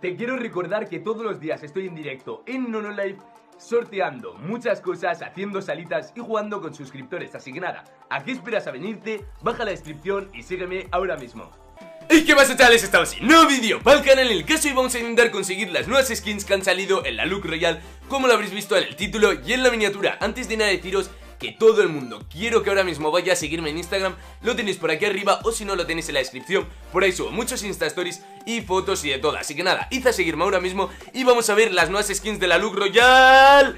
Te quiero recordar que todos los días estoy en directo en Nonolive sorteando muchas cosas, haciendo salitas y jugando con suscriptores. Así que nada, ¿a qué esperas a venirte? Baja la descripción y sígueme ahora mismo. ¿Y qué pasa, chavales? Estamos en un nuevo vídeo para el canal en el que hoy vamos a intentar conseguir las nuevas skins que han salido en la Look Royale, como lo habréis visto en el título y en la miniatura. Antes de nada deciros que todo el mundo, quiero que ahora mismo vaya a seguirme en Instagram, lo tenéis por aquí arriba o si no lo tenéis en la descripción, por ahí subo muchos Insta Stories y fotos y de todo, así que nada, id a seguirme ahora mismo y vamos a ver las nuevas skins de la Look Royale.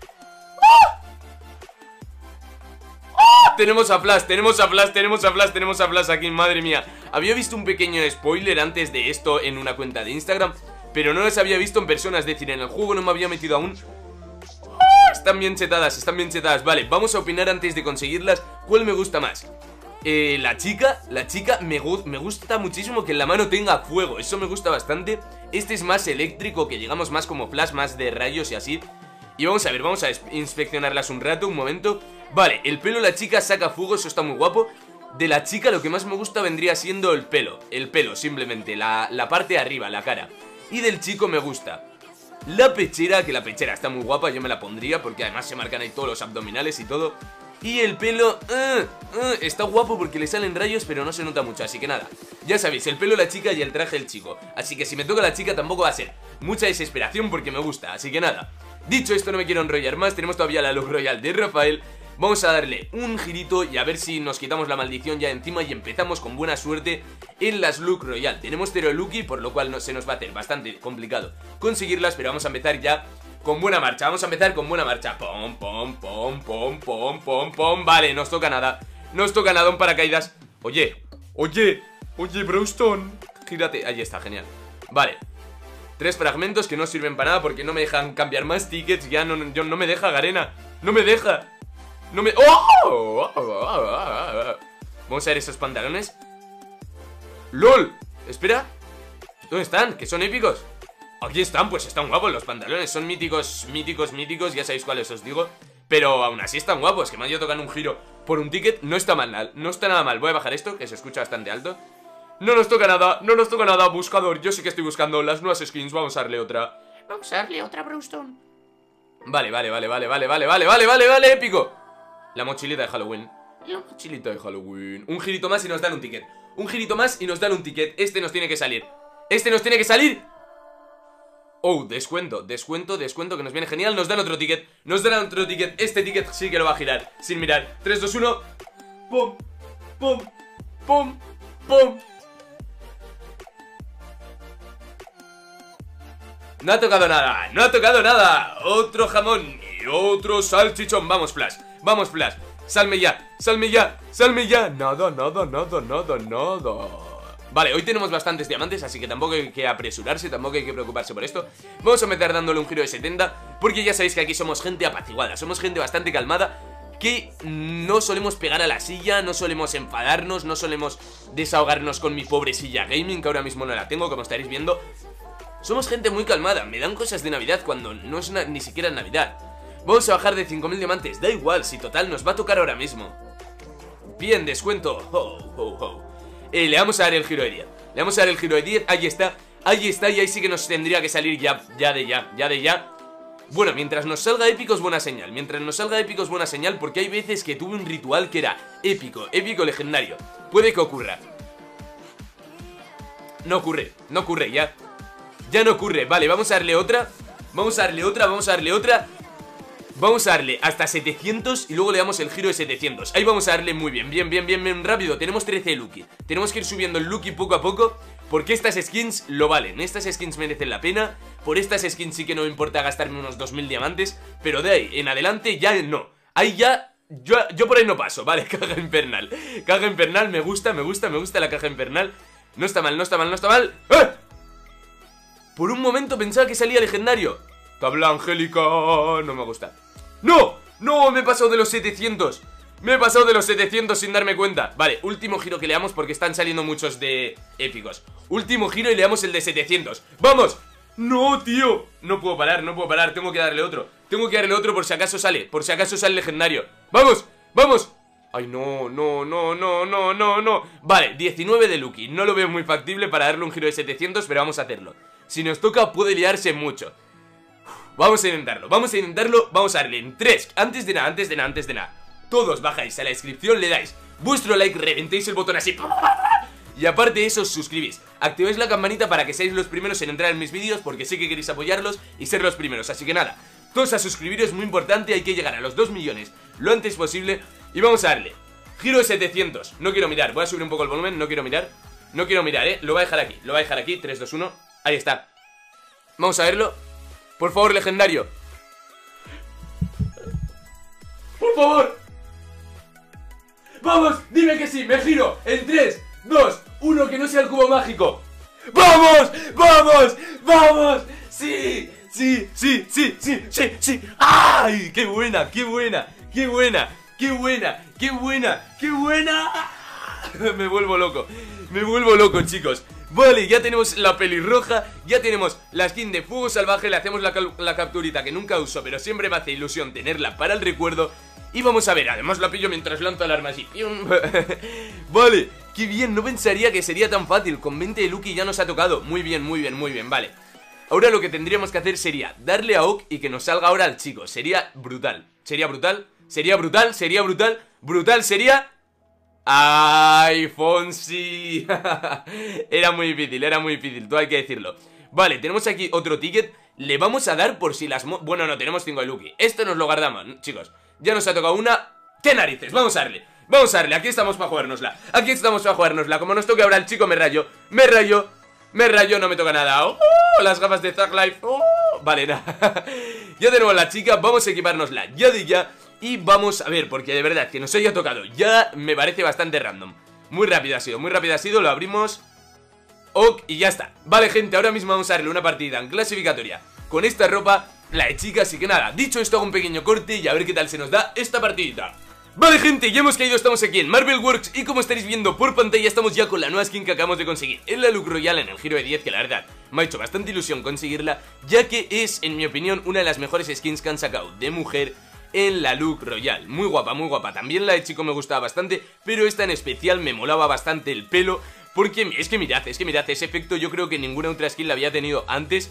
Tenemos a Flash, tenemos a Flash aquí, madre mía. Había visto un pequeño spoiler antes de esto en una cuenta de Instagram, pero no los había visto en persona, es decir, en el juego no me había metido aún. Están bien chetadas, vale, vamos a opinar antes de conseguirlas. ¿Cuál me gusta más? La chica me gusta muchísimo que en la mano tenga fuego, eso me gusta bastante. Este es más eléctrico, que digamos más como Flash, más de rayos y así. Y vamos a inspeccionarlas un rato, un momento. Vale, el pelo de la chica saca fuego, eso está muy guapo. De la chica lo que más me gusta vendría siendo el pelo simplemente, la parte de arriba, la cara. Y del chico me gusta la pechera, que la pechera está muy guapa, yo me la pondría porque además se marcan ahí todos los abdominales y todo. Y el pelo, está guapo porque le salen rayos pero no se nota mucho, así que nada. Ya sabéis, el pelo de la chica y el traje del chico. Así que si me toca la chica tampoco va a ser mucha desesperación porque me gusta, así que nada. Dicho esto, no me quiero enrollar más, tenemos todavía la Look Royale de Rafael. Vamos a darle un girito y a ver si nos quitamos la maldición ya de encima y empezamos con buena suerte en las Look Royale. Tenemos 0 Lucky, por lo cual se nos va a hacer bastante complicado conseguirlas, pero vamos a empezar ya con buena marcha. Vamos a empezar con buena marcha. Pom, pom, pom, pom, pom, pom, pom. Vale, nos toca nada un paracaídas. Oye, Browstone, gírate, ahí está, genial. Vale, 3 fragmentos que no sirven para nada porque no me dejan cambiar más tickets. Ya no me deja, Garena, no me deja. ¡Oh! Vamos a ver esos pantalones. ¡Lol! Espera, ¿dónde están? ¿Que son épicos? Aquí están, pues están guapos los pantalones. Son míticos, ya sabéis cuáles os digo. Pero aún así están guapos, que me han ido tocando un giro por un ticket. No está mal, no está nada mal. Voy a bajar esto, que se escucha bastante alto. No nos toca nada, buscador. Yo sí que estoy buscando las nuevas skins. Vamos a darle otra. Browstone. Vale, épico. La mochilita de Halloween. Un girito más y nos dan un ticket. Este nos tiene que salir. Oh, descuento que nos viene genial. Nos dan otro ticket. Este ticket sí que lo va a girar sin mirar. 3, 2, 1. Pum, pum, pum, pum. No ha tocado nada. Otro jamón y otro salchichón. Vamos, Flash. Salme ya. Nada. Vale, hoy tenemos bastantes diamantes, así que tampoco hay que apresurarse, tampoco hay que preocuparse por esto. Vamos a empezar dándole un giro de 70, porque ya sabéis que aquí somos gente apaciguada, somos gente bastante calmada, que no solemos pegar a la silla, no solemos enfadarnos, no solemos desahogarnos con mi pobre silla gaming, que ahora mismo no la tengo, como estaréis viendo. Somos gente muy calmada, me dan cosas de Navidad cuando no es ni siquiera Navidad. Vamos a bajar de 5000 diamantes, da igual, si total nos va a tocar ahora mismo. Bien, descuento. Le vamos a dar el giro de 10. Ahí está, y ahí sí que nos tendría que salir ya de ya. Bueno, mientras nos salga épico es buena señal, porque hay veces que tuve un ritual que era épico legendario. Puede que ocurra. No ocurre, ya no ocurre. Vale, vamos a darle otra. Vamos a darle hasta 700 y luego le damos el giro de 700. Ahí vamos a darle muy bien rápido. Tenemos 13 Lucky. Tenemos que ir subiendo el Lucky poco a poco, porque estas skins lo valen. Estas skins merecen la pena. Por estas skins sí que no me importa gastarme unos 2000 diamantes, pero de ahí en adelante ya no. Ahí ya, yo por ahí no paso, vale. Caja infernal, me gusta la caja infernal. No está mal. ¡Eh! Por un momento pensaba que salía legendario. Tabla angélica, no me gusta. ¡No! Me he pasado de los 700 sin darme cuenta. Vale, último giro que le damos porque están saliendo muchos de épicos. Último giro y le damos el de 700. ¡Vamos! ¡No, tío! No puedo parar, tengo que darle otro por si acaso sale legendario. ¡Vamos! ¡Ay, no! Vale, 19 de Lucky. No lo veo muy factible para darle un giro de 700, pero vamos a hacerlo. Si nos toca puede liarse mucho. Vamos a intentarlo, vamos a darle en 3. Antes de nada, todos bajáis a la descripción, le dais vuestro like, reventéis el botón así. Y aparte de eso, os suscribís, activáis la campanita para que seáis los primeros en entrar en mis vídeos, porque sé que queréis apoyarlos y ser los primeros. Así que nada, todos a suscribiros, es muy importante, hay que llegar a los 2 millones lo antes posible. Y vamos a darle giro de 700, no quiero mirar, voy a subir un poco el volumen, no quiero mirar, lo voy a dejar aquí, 3, 2, 1, ahí está. Vamos a verlo, por favor, legendario. Por favor. Vamos, dime que sí, me giro en 3, 2, 1, que no sea el cubo mágico. ¡Vamos! ¡Vamos! ¡Vamos! ¡Sí! ¡Sí! ¡Sí! ¡Sí! ¡Sí! ¡Sí! ¡Sí! ¡Ay! ¡Qué buena! ¡Qué buena! ¡Qué buena! ¡Qué buena! ¡Qué buena! ¡Qué buena! Me vuelvo loco, chicos. Vale, ya tenemos la pelirroja, ya tenemos la skin de fuego salvaje, le hacemos la capturita que nunca uso, pero siempre me hace ilusión tenerla para el recuerdo. Y vamos a ver, además la pillo mientras lanzo el arma así. Vale, qué bien, no pensaría que sería tan fácil. Con 20 de Lucky ya nos ha tocado. Muy bien, vale. Ahora lo que tendríamos que hacer sería darle a Oak y que nos salga ahora al chico. Sería brutal. Brutal sería... ¡Ay, Fonsi! Era muy difícil, todo hay que decirlo. Vale, tenemos aquí otro ticket. Le vamos a dar por si las... Bueno, no, tenemos 5 de Lucky. Esto nos lo guardamos, chicos. Ya nos ha tocado una... ¡Qué narices! Vamos a darle, aquí estamos para jugárnosla. Como nos toque ahora el chico, me rayo, no me toca nada. Las gafas de Thug Life. Vale, nada. Ya tenemos la chica, vamos a equipárnosla ya de ya. Y vamos a ver, porque de verdad que nos haya tocado ya me parece bastante random. Muy rápido ha sido, lo abrimos. Ok, y ya está. Vale, gente, ahora mismo vamos a darle una partida en clasificatoria con esta ropa, la de chica, así que nada, dicho esto hago un pequeño corte y a ver qué tal se nos da esta partidita. Vale, gente, ya hemos caído, estamos aquí en Marvel Works y como estaréis viendo por pantalla estamos ya con la nueva skin que acabamos de conseguir en la Look Royale en el giro de 10, que la verdad me ha hecho bastante ilusión conseguirla, ya que es, en mi opinión, una de las mejores skins que han sacado de mujer en la Look Royale. Muy guapa, también la de chico me gustaba bastante, pero esta en especial me molaba bastante el pelo, porque es que mirad, ese efecto yo creo que ninguna otra skin la había tenido antes.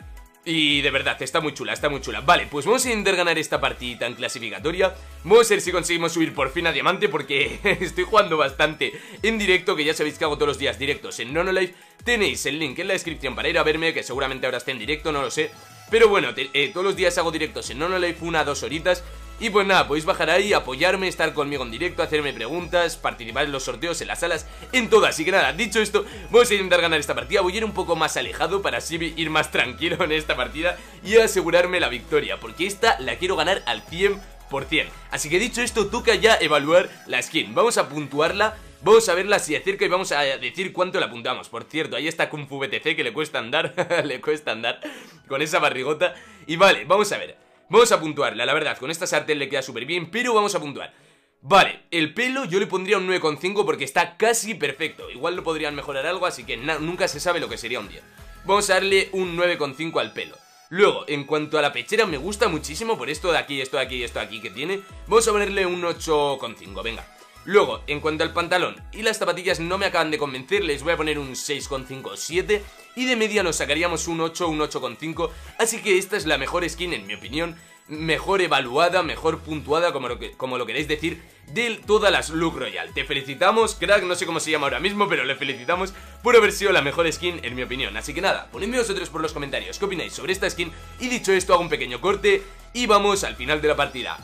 Y de verdad, está muy chula. Vale, pues vamos a intentar ganar esta partidita en clasificatoria. Vamos a ver si conseguimos subir por fin a diamante, porque estoy jugando bastante en directo, que ya sabéis que hago todos los días directos en Nonolive. Tenéis el link en la descripción para ir a verme, que seguramente ahora esté en directo, no lo sé. Pero bueno, todos los días hago directos en Nonolive, 1 a 2 horitas. Y pues nada, podéis bajar ahí, apoyarme, estar conmigo en directo, hacerme preguntas, participar en los sorteos, en las salas, en todo. Así que nada, dicho esto, vamos a intentar ganar esta partida. Voy a ir un poco más alejado para así ir más tranquilo en esta partida y asegurarme la victoria, porque esta la quiero ganar al 100%. Así que dicho esto, toca ya evaluar la skin. Vamos a puntuarla, vamos a verla así de cerca y vamos a decir cuánto la apuntamos. Por cierto, ahí está Kung Fu BTC, que le cuesta andar, le cuesta andar con esa barrigota. Y vale, vamos a ver. Vamos a puntuarla, la verdad, con esta sartén le queda súper bien, pero vamos a puntuar. Vale, el pelo yo le pondría un 9,5 porque está casi perfecto. Igual lo podrían mejorar algo, así que nunca se sabe lo que sería un día. Vamos a darle un 9,5 al pelo. Luego, en cuanto a la pechera, me gusta muchísimo por esto de aquí, esto de aquí y esto de aquí que tiene. Vamos a ponerle un 8,5, venga. Luego, en cuanto al pantalón y las zapatillas no me acaban de convencer, les voy a poner un 6,5 o 7. Y de media nos sacaríamos un 8, un 8,5. Así que esta es la mejor skin, en mi opinión. Mejor evaluada, mejor puntuada, como lo queréis decir, de todas las Look Royale. Te felicitamos, crack, no sé cómo se llama ahora mismo, pero le felicitamos por haber sido la mejor skin, en mi opinión. Así que nada, ponedme vosotros por los comentarios qué opináis sobre esta skin. Y dicho esto, hago un pequeño corte y vamos al final de la partida.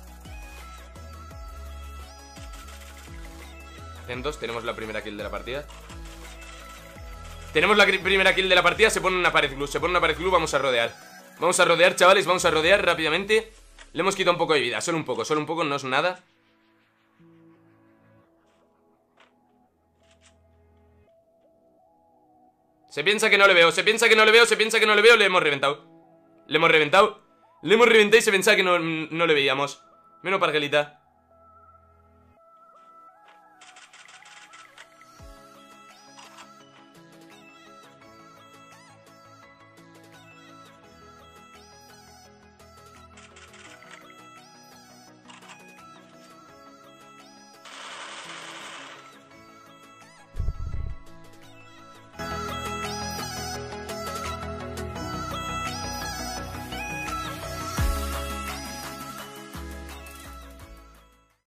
Atentos, tenemos la primera kill de la partida. Tenemos la primera kill de la partida, se pone una pared glue, vamos a rodear. Vamos a rodear, chavales, vamos a rodear rápidamente. Le hemos quitado un poco de vida, solo un poco, no es nada. Se piensa que no le veo, le hemos reventado. Le hemos reventado y se pensaba que no le veíamos. Menos pargelita.